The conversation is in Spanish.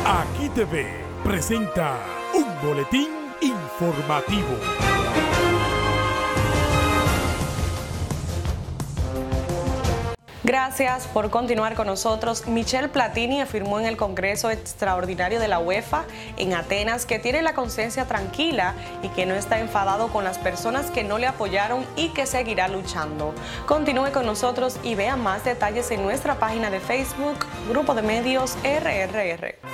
Aquí TV presenta un boletín informativo. Gracias por continuar con nosotros. Michel Platini afirmó en el Congreso Extraordinario de la UEFA en Atenas que tiene la conciencia tranquila y que no está enfadado con las personas que no le apoyaron y que seguirá luchando. Continúe con nosotros y vea más detalles en nuestra página de Facebook, Grupo de Medios RRR.